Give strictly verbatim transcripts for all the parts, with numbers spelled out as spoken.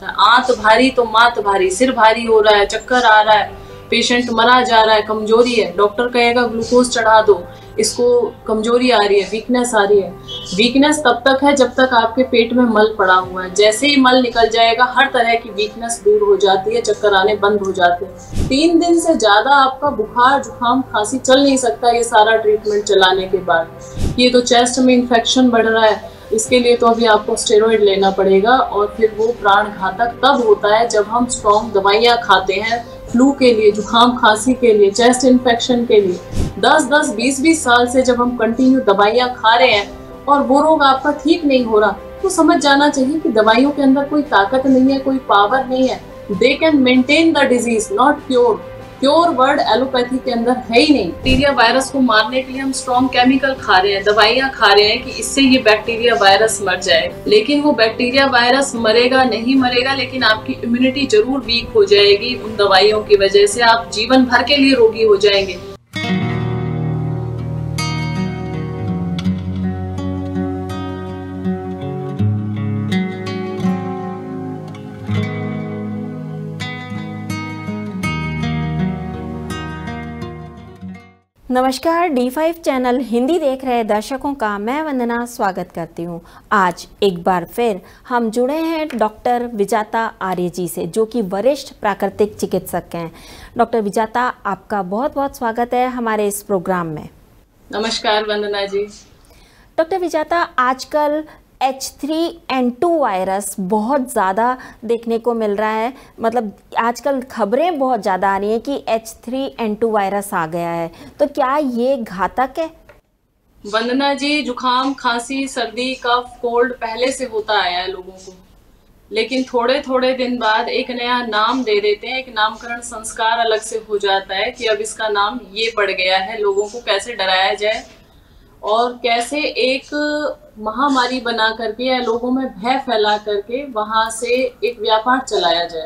आंत भारी तो मात भारी, सिर भारी हो रहा है, चक्कर आ रहा है, पेशेंट मरा जा रहा है, कमजोरी है, डॉक्टर कहेगा ग्लूकोज चढ़ा दो, इसको कमजोरी आ रही है, वीकनेस आ रही है। वीकनेस तब तक है जब तक आपके पेट में मल पड़ा हुआ है। जैसे ही मल निकल जाएगा हर तरह की वीकनेस दूर हो जाती है, चक्कर आने बंद हो जाते हैं। तीन दिन से ज्यादा आपका बुखार जुकाम खांसी चल नहीं सकता ये सारा ट्रीटमेंट चलाने के बाद। ये तो चेस्ट में इन्फेक्शन बढ़ रहा है, इसके लिए तो अभी आपको स्टेरॉइड लेना पड़ेगा और फिर वो प्राण घातक तब होता है जब हम स्ट्रॉन्ग दवाइयाँ खाते हैं फ्लू के लिए, जुकाम खांसी के लिए, चेस्ट इन्फेक्शन के लिए। दस दस बीस बीस साल से जब हम कंटिन्यू दवाइयाँ खा रहे हैं और वो रोग आपका ठीक नहीं हो रहा, तो समझ जाना चाहिए कि दवाइयों के अंदर कोई ताकत नहीं है, कोई पावर नहीं है। They can maintain the disease, not cure. Cure word allopathy के अंदर है ही नहीं। बैक्टीरिया वायरस को मारने के लिए हम स्ट्रॉन्ग केमिकल खा रहे हैं, दवाइयाँ खा रहे हैं कि इससे ये बैक्टीरिया वायरस मर जाए, लेकिन वो बैक्टीरिया वायरस मरेगा नहीं मरेगा, लेकिन आपकी इम्यूनिटी जरूर वीक हो जाएगी उन दवाइयों की वजह से। आप जीवन भर के लिए रोगी हो जाएंगे। नमस्कार, डी फाइव चैनल हिंदी देख रहे दर्शकों का मैं वंदना स्वागत करती हूं। आज एक बार फिर हम जुड़े हैं डॉक्टर विजाता आर्य जी से, जो कि वरिष्ठ प्राकृतिक चिकित्सक हैं। डॉक्टर विजाता, आपका बहुत बहुत स्वागत है हमारे इस प्रोग्राम में। नमस्कार वंदना जी। डॉक्टर विजाता, आजकल H three N two virus बहुत ज़्यादा देखने को मिल रहा है। मतलब आजकल खबरें बहुत ज़्यादा आ रही हैं कि H three N two virus आ गया है, तो क्या ये घातक है? वंदना जी, जुकाम खांसी सर्दी कफ कोल्ड पहले से होता आया है लोगों को, लेकिन थोड़े थोड़े दिन बाद एक नया नाम दे देते हैं, एक नामकरण संस्कार अलग से हो जाता है कि अब इसका नाम ये पड़ गया है। लोगों को कैसे डराया जाए और कैसे एक महामारी बना करके या लोगों में भय फैला करके वहां से एक व्यापार चलाया जाए।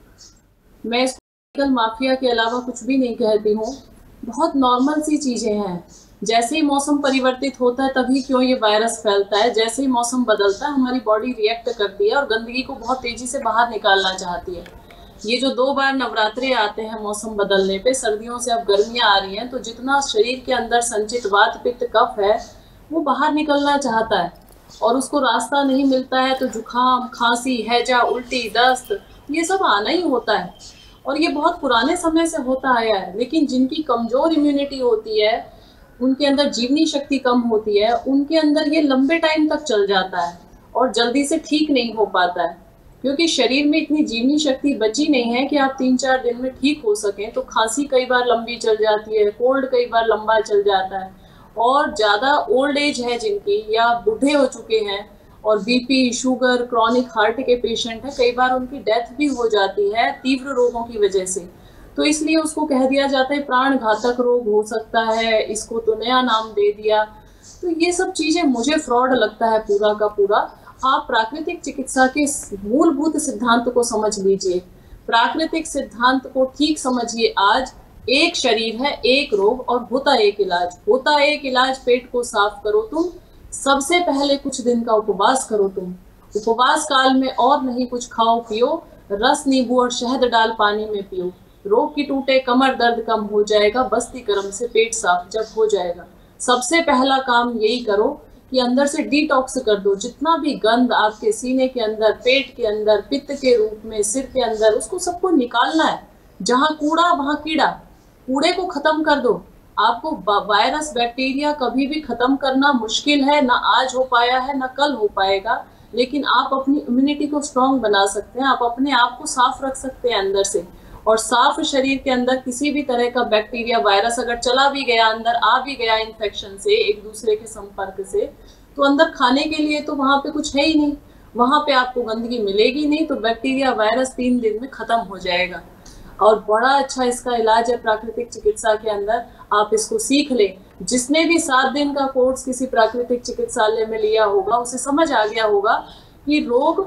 मैं इसको मेडिकल माफिया के अलावा कुछ भी नहीं कहती हूँ। बहुत नॉर्मल सी चीजें हैं। जैसे ही मौसम परिवर्तित होता है तभी क्यों ये वायरस फैलता है, जैसे ही मौसम बदलता है हमारी बॉडी रिएक्ट करती है और गंदगी को बहुत तेजी से बाहर निकालना चाहती है। ये जो दो बार नवरात्रे आते हैं मौसम बदलने पे, सर्दियों से अब गर्मियां आ रही हैं, तो जितना शरीर के अंदर संचित वात पित्त कफ है वो बाहर निकलना चाहता है और उसको रास्ता नहीं मिलता है, तो जुकाम खांसी हैजा उल्टी दस्त ये सब आना ही होता है। और ये बहुत पुराने समय से होता आया है। लेकिन जिनकी कमजोर इम्यूनिटी होती है, उनके अंदर जीवनी शक्ति कम होती है, उनके अंदर ये लंबे टाइम तक चल जाता है और जल्दी से ठीक नहीं हो पाता है, क्योंकि शरीर में इतनी जीवनी शक्ति बची नहीं है कि आप तीन चार दिन में ठीक हो सकें। तो खांसी कई बार लंबी चल जाती है, कोल्ड कई बार लंबा चल जाता है, और ज़्यादा ओल्ड एज है जिनकी या बूढ़े हो चुके हैं और बीपी शुगर क्रॉनिक हार्ट के पेशेंट हैं, कई बार उनकी डेथ भी हो जाती है तीव्र रोगों की वजह से। तो इसलिए उसको कह दिया जाता है प्राण घातक रोग हो सकता है, इसको तो नया नाम दे दिया। तो ये सब चीज़ें मुझे फ्रॉड लगता है पूरा का पूरा। आप प्राकृतिक चिकित्सा के मूलभूत सिद्धांत को समझ लीजिए, प्राकृतिक सिद्धांत को ठीक समझिए। आज एक शरीर है, एक रोग और होता एक इलाज। होता एक इलाज, पेट को साफ करो तुम, सबसे पहले कुछ दिन का उपवास करो तुम। उपवास काल में और नहीं कुछ खाओ पियो, रस नींबू और शहद डाल पानी में पियो। रोग की टूटे कमर दर्द कम हो जाएगा, बस्ती कर्म से पेट साफ जब हो जाएगा। सबसे पहला काम यही करो कि अंदर से डिटॉक्स कर दो। जितना भी गंद आपके सीने के अंदर, पेट के अंदर, पित्त के रूप में सिर के अंदर, उसको सबको निकालना है। जहाँ कूड़ा वहाँ कीड़ा, कूड़े को खत्म कर दो। आपको वायरस बैक्टीरिया कभी भी खत्म करना मुश्किल है, ना आज हो पाया है ना कल हो पाएगा, लेकिन आप अपनी इम्यूनिटी को स्ट्रॉन्ग बना सकते हैं। आप अपने आप को साफ रख सकते हैं अंदर से, और साफ शरीर के अंदर किसी भी तरह का बैक्टीरिया वायरस अगर चला भी गया, अंदर आ भी गया इन्फेक्शन से, एक दूसरे के संपर्क से, तो अंदर खाने के लिए तो वहाँ पे कुछ है ही नहीं, वहाँ पे आपको गंदगी मिलेगी नहीं, तो बैक्टीरिया वायरस तीन दिन में खत्म हो जाएगा। और बड़ा अच्छा इसका इलाज है प्राकृतिक चिकित्सा के अंदर। आप इसको सीख लें। जिसने भी सात दिन का कोर्स किसी प्राकृतिक चिकित्सालय में लिया होगा उसे समझ आ गया होगा कि रोग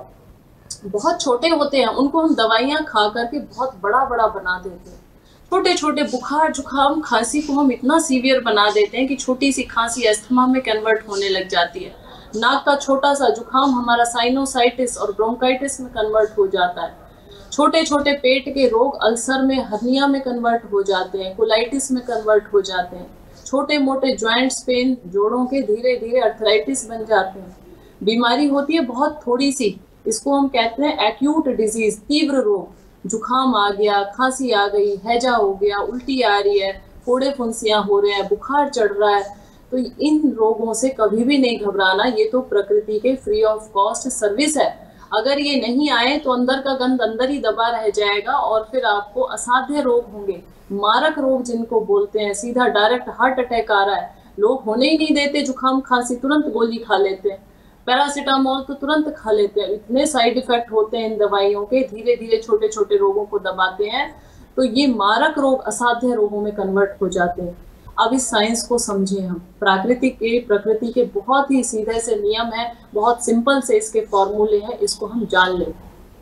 बहुत छोटे होते हैं, उनको हम दवाइयाँ खा करके बहुत बड़ा बड़ा बना देते हैं। छोटे छोटे बुखार जुकाम खांसी को हम इतना सीवियर बना देते हैं कि छोटी सी खांसी अस्थमा में कन्वर्ट होने लग जाती है। नाक का छोटा सा जुकाम हमारा साइनोसाइटिस और ब्रोंकाइटिस में कन्वर्ट हो जाता है। छोटे छोटे पेट के रोग अल्सर में, हर्निया में कन्वर्ट हो जाते हैं, कोलाइटिस में कन्वर्ट हो जाते हैं। छोटे मोटे ज्वाइंट्स पेन, जोड़ों के धीरे धीरे अर्थराइटिस बन जाते हैं। बीमारी होती है बहुत थोड़ी सी, इसको हम कहते हैं एक्यूट डिजीज, तीव्र रोग। जुकाम आ गया, खांसी आ गई, हैजा हो गया, उल्टी आ रही है, फोड़े फुंसियां हो रहे हैं, बुखार चढ़ रहा है, तो इन रोगों से कभी भी नहीं घबराना। ये तो प्रकृति के फ्री ऑफ कॉस्ट सर्विस है। अगर ये नहीं आए तो अंदर का गंद अंदर ही दबा रह जाएगा और फिर आपको असाध्य रोग होंगे, मारक रोग जिनको बोलते हैं। सीधा डायरेक्ट हार्ट अटैक आ रहा है, लोग होने ही नहीं देते। जुकाम खांसी तुरंत गोली खा लेते हैं, पैरासीटामोल तो तुरंत खा लेते हैं। इतने साइड इफेक्ट होते हैं इन दवाइयों के, धीरे धीरे छोटे छोटे रोगों को दबाते हैं, तो ये मारक रोग असाध्य रोगों में कन्वर्ट हो जाते हैं। अब इस साइंस को समझें हम। प्राकृतिक के प्रकृति के बहुत ही सीधे से नियम है, बहुत सिंपल से इसके फॉर्मूले हैं, इसको हम जान लें।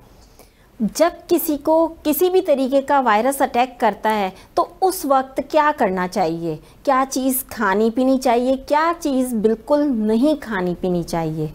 जब किसी को किसी भी तरीके का वायरस अटैक करता है तो उस वक्त क्या करना चाहिए? क्या चीज़ खानी पीनी चाहिए, क्या चीज़ बिल्कुल नहीं खानी पीनी चाहिए?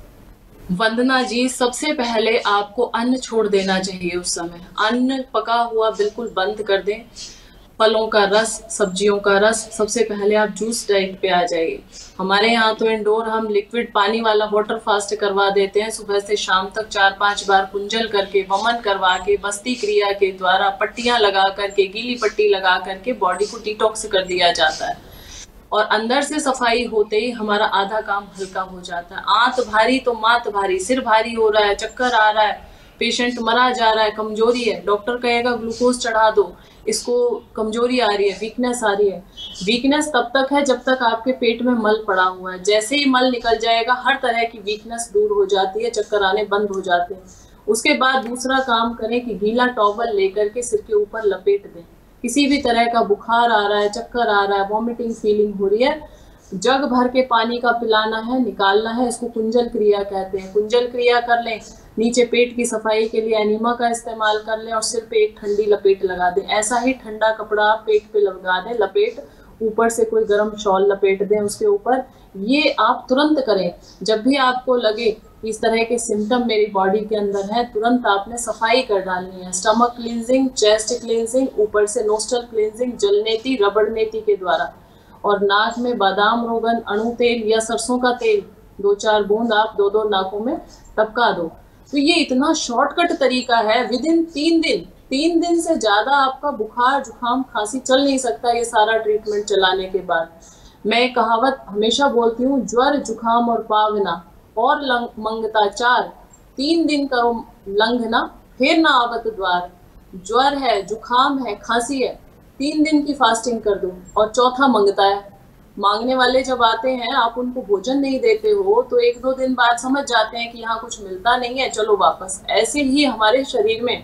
वंदना जी, सबसे पहले आपको अन्न छोड़ देना चाहिए। उस समय अन्न पका हुआ बिल्कुल बंद कर दें। फलों का रस, सब्जियों का रस, सबसे पहले आप जूस डाइट पे आ जाइए। हमारे यहाँ तो इंडोर हम लिक्विड पानी वाला वाटर फास्ट करवा देते हैं। सुबह से शाम तक चार पांच बार कुंजल करके, वमन करवा के, बस्ती क्रिया के द्वारा पट्टियां लगा करके, गीली पट्टी लगा करके बॉडी को डिटॉक्स कर दिया जाता है और अंदर से सफाई होते ही हमारा आधा काम हल्का हो जाता है। आंत भारी तो मात भारी, सिर भारी हो रहा है, चक्कर आ रहा है, पेशेंट मरा जा रहा है, कमजोरी है, डॉक्टर कहेगा ग्लूकोज चढ़ा दो, इसको कमजोरी आ रही है, वीकनेस आ रही है। वीकनेस तब तक है जब तक आपके पेट में मल पड़ा हुआ है। जैसे ही मल निकल जाएगा हर तरह की वीकनेस दूर हो जाती है, चक्कर आने बंद हो जाते हैं। उसके बाद दूसरा काम करें कि गीला टॉवल लेकर के सिर के ऊपर लपेट दें। किसी भी तरह का बुखार आ रहा है, चक्कर आ रहा है, वॉमिटिंग फीलिंग हो रही है, जग भर के पानी का पिलाना है, निकालना है। इसको कुंजल क्रिया कहते हैं। कुंजल क्रिया कर लें। नीचे पेट की सफाई के लिए एनीमा का इस्तेमाल कर लें और सिर पे एक ठंडी लपेट लगा दें। ऐसा ही ठंडा कपड़ा आप पेट पे लगा दें, लपेट, ऊपर से कोई गर्म शॉल लपेट दें उसके ऊपर। ये आप तुरंत करें। जब भी आपको लगे इस तरह के सिम्टम मेरी बॉडी के अंदर है, तुरंत आपने सफाई कर डालनी है। स्टमक क्लींजिंग, चेस्ट क्लींजिंग, ऊपर से नोस्ट्रल क्लींजिंग जलनेती, रबड़ नेती के द्वारा। और नाक में बादाम रोगन, अणु तेल या सरसों का तेल दो चार बूंद आप दो दो नाकों में टपका दो। तो ये इतना शॉर्टकट तरीका है। विद इन तीन दिन तीन दिन से ज्यादा आपका बुखार, जुकाम, खांसी चल नहीं सकता ये सारा ट्रीटमेंट चलाने के बाद। मैं एक कहावत हमेशा बोलती हूँ, ज्वर, जुकाम और पावना और मंगता चार, तीन दिन करो लंघना फिर ना आवत द्वार। ज्वर है, जुकाम है, खांसी है, तीन दिन की फास्टिंग कर दो। और चौथा मंगता है। मांगने वाले जब आते हैं, आप उनको भोजन नहीं देते हो तो एक दो दिन बाद समझ जाते हैं कि यहाँ कुछ मिलता नहीं है, चलो वापस। ऐसे ही हमारे शरीर में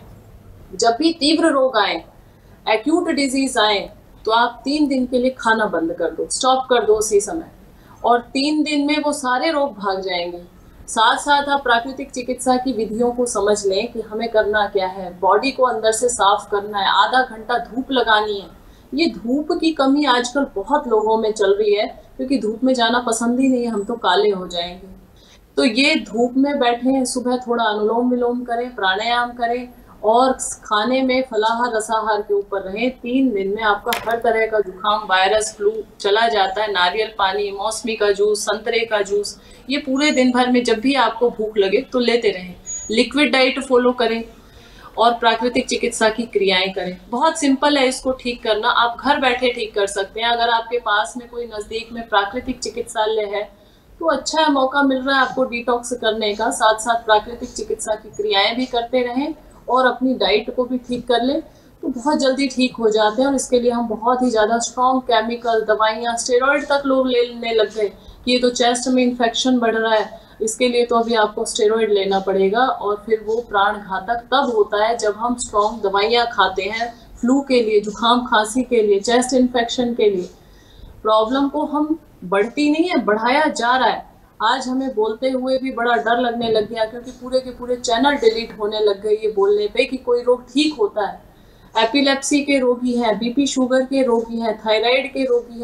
जब भी तीव्र रोग आए, एक्यूट डिजीज आए, तो आप तीन दिन के लिए खाना बंद कर दो, स्टॉप कर दो उसी समय, और तीन दिन में वो सारे रोग भाग जाएंगे। साथ साथ आप प्राकृतिक चिकित्सा की विधियों को समझ लें कि हमें करना क्या है। बॉडी को अंदर से साफ करना है, आधा घंटा धूप लगानी है। ये धूप की कमी आजकल बहुत लोगों में चल रही है, क्योंकि धूप में जाना पसंद ही नहीं है, हम तो काले हो जाएंगे। तो ये धूप में बैठे, सुबह थोड़ा अनुलोम विलोम करें, प्राणायाम करें और खाने में फलाहार रसाहार के ऊपर रहें। तीन दिन में आपका हर तरह का जुकाम, वायरस, फ्लू चला जाता है। नारियल पानी, मौसमी का जूस, संतरे का जूस, ये पूरे दिन भर में जब भी आपको भूख लगे तो लेते रहें। लिक्विड डाइट फॉलो करें और प्राकृतिक चिकित्सा की क्रियाएं करें। बहुत सिंपल है इसको ठीक करना, आप घर बैठे ठीक कर सकते हैं। अगर आपके पास में कोई नज़दीक में प्राकृतिक चिकित्सालय है तो अच्छा है, मौका मिल रहा है आपको डिटॉक्स करने का। साथ साथ प्राकृतिक चिकित्सा की क्रियाएं भी करते रहें और अपनी डाइट को भी ठीक कर लें तो बहुत जल्दी ठीक हो जाते हैं। और इसके लिए हम बहुत ही ज़्यादा स्ट्रॉन्ग केमिकल दवाइयाँ, स्टेरॉइड तक लोग लेने लग गए कि ये तो चेस्ट में इन्फेक्शन बढ़ रहा है, इसके लिए तो अभी आपको स्टेरॉइड लेना पड़ेगा। और फिर वो प्राण घातक तब होता है जब हम स्ट्रॉन्ग दवाइयाँ खाते हैं फ्लू के लिए, जुकाम खांसी के लिए, चेस्ट इन्फेक्शन के लिए। प्रॉब्लम को हम बढ़ती नहीं है, बढ़ाया जा रहा है। आज हमें बोलते हुए भी बड़ा डर लगने लग गया, क्योंकि पूरे के पूरे चैनल डिलीट होने लग गए ये बोलने पे कि कोई रोग ठीक होता है। एपिलेप्सी के रोगी हैं, बीपी शुगर के रोगी हैं, थायराइड के रोगी हैं,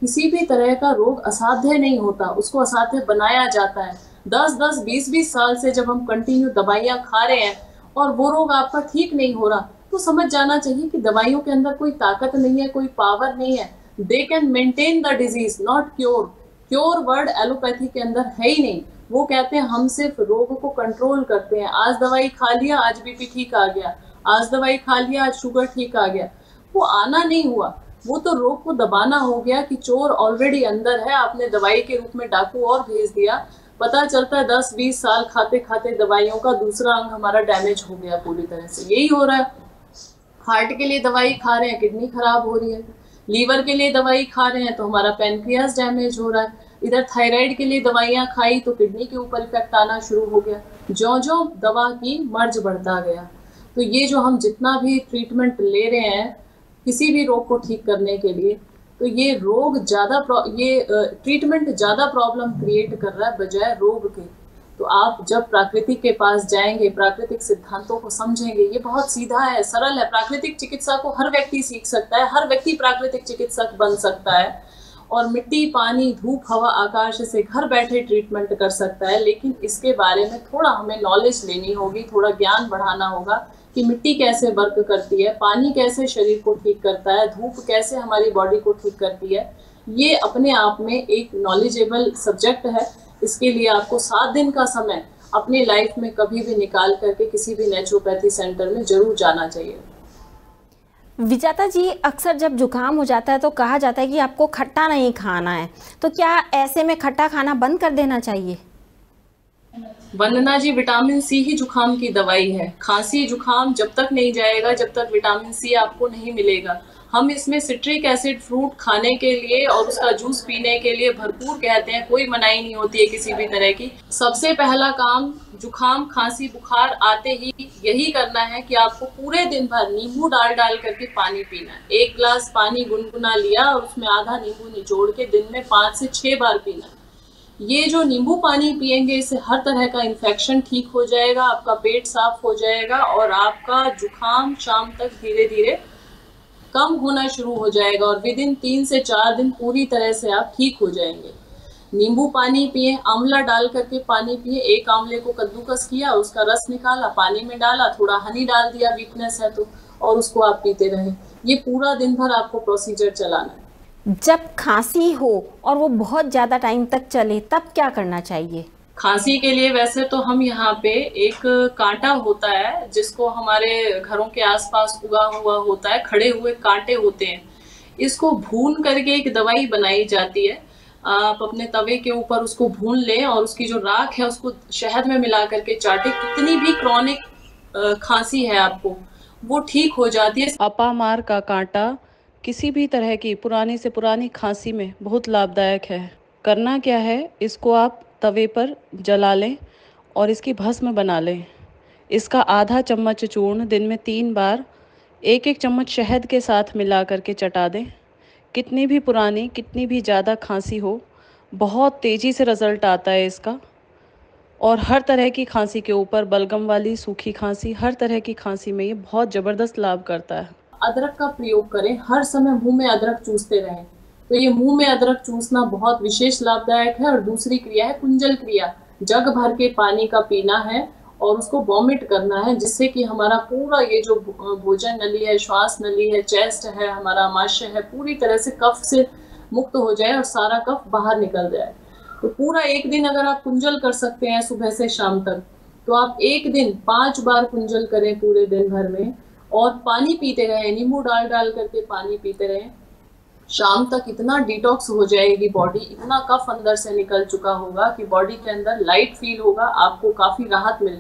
किसी भी तरह का रोग असाध्य नहीं होता, उसको असाध्य बनाया जाता है। दस दस बीस बीस साल से जब हम कंटिन्यू दवाइयाँ खा रहे हैं और वो रोग आपका ठीक नहीं हो रहा, तो समझ जाना चाहिए कि दवाइयों के अंदर कोई ताकत नहीं है, कोई पावर नहीं है। They can maintain the disease, not cure. Cure word allopathy के अंदर है ही नहीं। वो कहते हैं हम सिर्फ रोग को कंट्रोल करते हैं। आज दवाई खा लिया, आज बीपी ठीक आ गया, आज दवाई खा लिया, आज शुगर ठीक आ गया। वो आना नहीं हुआ, वो तो रोग को दबाना हो गया कि चोर ऑलरेडी अंदर है, आपने दवाई के रूप में डाकू और भेज दिया। पता चलता है दस बीस साल खाते खाते दवाइयों का दूसरा अंग हमारा डैमेज हो गया पूरी तरह से। यही हो रहा है। हार्ट के लिए दवाई खा रहे हैं, किडनी खराब हो रही है। लीवर के लिए दवाई खा रहे हैं तो हमारा पैनक्रियास डैमेज हो रहा है। इधर थायराइड के लिए दवाइयाँ खाई तो किडनी के ऊपर इफेक्ट आना शुरू हो गया। ज्यों ज्यों दवा की मर्ज बढ़ता गया। तो ये जो हम जितना भी ट्रीटमेंट ले रहे हैं किसी भी रोग को ठीक करने के लिए, तो ये रोग ज़्यादा ये ट्रीटमेंट ज़्यादा प्रॉब्लम क्रिएट कर रहा है बजाय रोग के। तो आप जब प्राकृतिक के पास जाएंगे, प्राकृतिक सिद्धांतों को समझेंगे, ये बहुत सीधा है, सरल है। प्राकृतिक चिकित्सा को हर व्यक्ति सीख सकता है, हर व्यक्ति प्राकृतिक चिकित्सक बन सकता है और मिट्टी, पानी, धूप, हवा, आकाश से घर बैठे ट्रीटमेंट कर सकता है। लेकिन इसके बारे में थोड़ा हमें नॉलेज लेनी होगी, थोड़ा ज्ञान बढ़ाना होगा कि मिट्टी कैसे वर्क करती है, पानी कैसे शरीर को ठीक करता है, धूप कैसे हमारी बॉडी को ठीक करती है। ये अपने आप में एक नॉलेजेबल सब्जेक्ट है। इसके लिए आपको सात दिन का समय अपनी लाइफ में कभी भी निकाल करके किसी भी नेचुरोपैथी सेंटर में जरूर जाना चाहिए। विजाता जी, अक्सर जब जुकाम हो जाता है तो कहा जाता है कि आपको खट्टा नहीं खाना है, तो क्या ऐसे में खट्टा खाना बंद कर देना चाहिए? वंदना जी, विटामिन सी ही जुकाम की दवाई है। खांसी जुकाम जब तक नहीं जाएगा जब तक विटामिन सी आपको नहीं मिलेगा। हम इसमें सिट्रिक एसिड फ्रूट खाने के लिए और उसका जूस पीने के लिए भरपूर कहते हैं, कोई मनाही नहीं होती है किसी भी तरह की। सबसे पहला काम जुकाम, खांसी, बुखार आते ही यही करना है कि आपको पूरे दिन भर नींबू डाल डाल करके पानी पीना है। एक गिलास पानी गुनगुना लिया और उसमें आधा नींबू निचोड़ के दिन में पाँच से छह बार पीना। ये जो नींबू पानी पिएंगे इससे हर तरह का इन्फेक्शन ठीक हो जाएगा, आपका पेट साफ हो जाएगा और आपका जुकाम शाम तक धीरे धीरे कम होना शुरू हो जाएगा और विद इन तीन से चार दिन पूरी तरह से आप ठीक हो जाएंगे। नींबू पानी पिए, आंवला डाल करके पानी पिए। एक आंवले को कद्दूकस किया, उसका रस निकाला, पानी में डाला, थोड़ा हनी डाल दिया वीकनेस है तो, और उसको आप पीते रहें। ये पूरा दिन भर आपको प्रोसीजर चलाना है। जब खांसी हो और वो बहुत ज़्यादा टाइम तक चले तब क्या करना चाहिए? खांसी के लिए वैसे तो हम यहाँ पे एक कांटा होता है जिसको हमारे घरों के आसपास उगा हुआ होता है, खड़े हुए कांटे होते हैं। इसको भून करके एक दवाई बनाई जाती है। आप अपने तवे के ऊपर उसको भून लें और उसकी जो राख है उसको शहद में मिला करके चाटे। कितनी भी क्रॉनिक खांसी है आपको वो ठीक हो जाती है। अपामार का कांटा किसी भी तरह की पुरानी से पुरानी खांसी में बहुत लाभदायक है। करना क्या है, इसको आप तवे पर जला लें और इसकी भस्म बना लें। इसका आधा चम्मच चूर्ण दिन में तीन बार एक एक चम्मच शहद के साथ मिला करके चटा दें। कितनी भी पुरानी, कितनी भी ज़्यादा खांसी हो, बहुत तेज़ी से रिज़ल्ट आता है इसका। और हर तरह की खांसी के ऊपर, बलगम वाली, सूखी खांसी, हर तरह की खांसी में ये बहुत ज़बरदस्त लाभ करता है। अदरक का प्रयोग करें, हर समय मुंह में अदरक चूसते रहें। तो ये मुंह में अदरक चूसना बहुत विशेष लाभदायक है। और दूसरी क्रिया है कुंजल क्रिया। जग भर के पानी का पीना है और उसको वॉमिट करना है, जिससे कि हमारा पूरा ये जो भोजन नली है, श्वास नली है, चेस्ट है, हमारा आमाशय है, पूरी तरह से कफ से मुक्त हो जाए और सारा कफ बाहर निकल जाए। तो पूरा एक दिन अगर आप कुंजल कर सकते हैं सुबह से शाम तक, तो आप एक दिन पांच बार कुंजल करें पूरे दिन भर में और पानी पीते रहें, नींबू डाल डाल करके पानी पीते रहें। शाम तक इतना डिटॉक्स हो जाएगी बॉडी, इतना कफ अंदर से निकल चुका होगा कि बॉडी के अंदर लाइट फील होगा, आपको काफी राहत मिल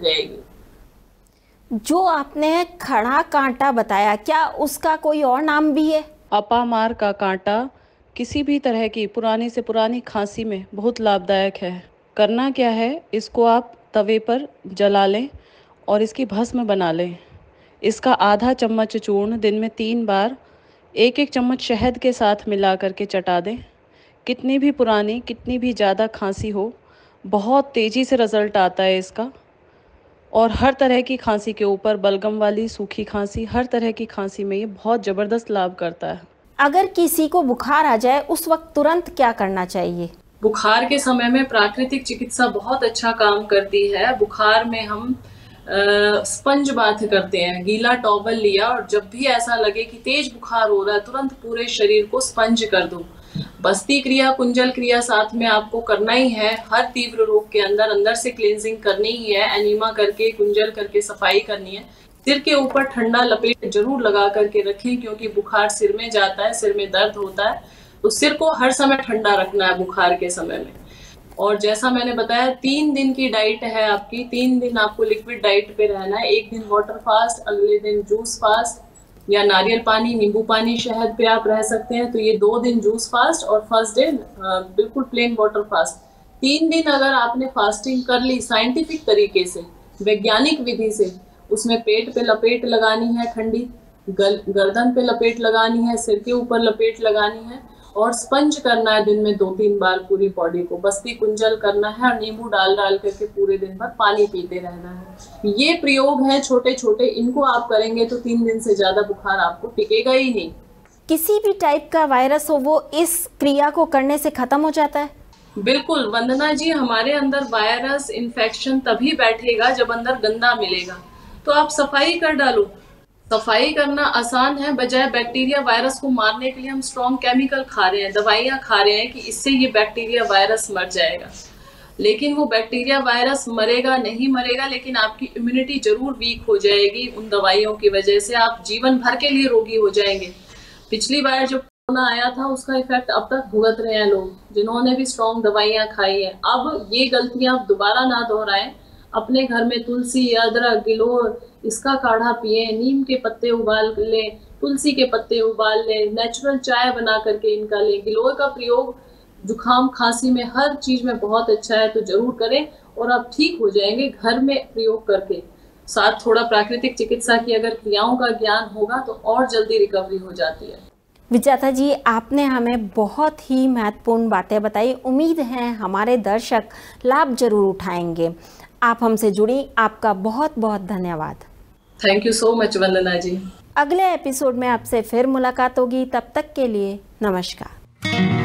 जाएगी। जो आपने खड़ा कांटा बताया, क्या उसका कोई और नाम भी है? अपामार का कांटा किसी भी तरह की पुरानी से पुरानी खांसी में बहुत लाभदायक है। करना क्या है, इसको आप तवे पर जला लें और इसकी भस्म बना लें। इसका आधा चम्मच चूर्ण दिन में तीन बार एक एक चम्मच शहद के साथ मिला करके चटा दें। कितनी भी पुरानी, कितनी भी ज़्यादा खांसी हो, बहुत तेज़ी से रिज़ल्ट आता है इसका। और हर तरह की खांसी के ऊपर, बलगम वाली, सूखी खांसी, हर तरह की खांसी में ये बहुत ज़बरदस्त लाभ करता है। अगर किसी को बुखार आ जाए उस वक्त तुरंत क्या करना चाहिए? बुखार के समय में प्राकृतिक चिकित्सा बहुत अच्छा काम करती है। बुखार में हम स्पंज बाथ करते हैं, गीला टॉवल लिया और जब भी ऐसा लगे कि तेज बुखार हो रहा है तुरंत पूरे शरीर को स्पंज कर दो। बस्ती क्रिया, कुंजल क्रिया साथ में आपको करना ही है। हर तीव्र रोग के अंदर अंदर से क्लींजिंग करनी ही है, एनीमा करके, कुंजल करके सफाई करनी है। सिर के ऊपर ठंडा लपेट जरूर लगा करके रखें, क्योंकि बुखार सिर में जाता है, सिर में दर्द होता है, तो सिर को हर समय ठंडा रखना है बुखार के समय में। और जैसा मैंने बताया, तीन दिन की डाइट है आपकी, तीन दिन आपको लिक्विड डाइट पे रहना है। एक दिन वाटर फास्ट, अगले दिन जूस फास्ट या नारियल पानी, नींबू पानी, शहद पे आप रह सकते हैं। तो ये दो दिन जूस फास्ट और फर्स्ट डे बिल्कुल प्लेन वाटर फास्ट। तीन दिन अगर आपने फास्टिंग कर ली साइंटिफिक तरीके से, वैज्ञानिक विधि से, उसमें पेट पे लपेट लगानी है ठंडी, गर्दन पे लपेट लगानी है, सिर के ऊपर लपेट लगानी है और स्पंज करना है दिन में दो तीन बार पूरी बॉडी को। बस्ती कुंजल करना है और नींबू डाल डाल करके पूरे दिन भर पानी पीते रहना है। ये प्रयोग है छोटे छोटे, इनको आप करेंगे तो तीन दिन से ज्यादा बुखार आपको टिकेगा ही नहीं। किसी भी टाइप का वायरस हो वो इस क्रिया को करने से खत्म हो जाता है? बिल्कुल वंदना जी, हमारे अंदर वायरस इन्फेक्शन तभी बैठेगा जब अंदर गंदा मिलेगा। तो आप सफाई कर डालो। सफाई करना आसान है, बजाय बैक्टीरिया वायरस को मारने के लिए हम स्ट्रॉन्ग केमिकल खा रहे हैं, दवाइयां खा रहे हैं कि इससे ये बैक्टीरिया वायरस मर जाएगा। लेकिन वो बैक्टीरिया वायरस मरेगा नहीं मरेगा, लेकिन आपकी इम्यूनिटी जरूर वीक हो जाएगी उन दवाइयों की वजह से। आप जीवन भर के लिए रोगी हो जाएंगे। पिछली बार जब कोरोना आया था उसका इफेक्ट अब तक भुगत रहे हैं लोग, जिन्होंने भी स्ट्रॉन्ग दवाइयां खाई है। अब ये गलतियां आप दोबारा ना दोहराएं। अपने घर में तुलसी, अदरक, गिलोय, इसका काढ़ा पिए, नीम के पत्ते उबाल लें, तुलसी के पत्ते उबाल लें, नेचुरल चाय बना करके इनका लें। गिलोय का प्रयोग जुखाम खांसी में हर चीज में बहुत अच्छा है, तो जरूर करें और आप ठीक हो जाएंगे घर में प्रयोग करके। साथ थोड़ा प्राकृतिक चिकित्सा की अगर क्रियाओं का ज्ञान होगा तो और जल्दी रिकवरी हो जाती है। विजाता जी, आपने हमें बहुत ही महत्वपूर्ण बातें बताई। उम्मीद है हमारे दर्शक लाभ जरूर उठाएंगे। आप हमसे जुड़ी, आपका बहुत बहुत धन्यवाद। Thank you so much Vandana ji. अगले एपिसोड में आपसे फिर मुलाकात होगी, तब तक के लिए नमस्कार।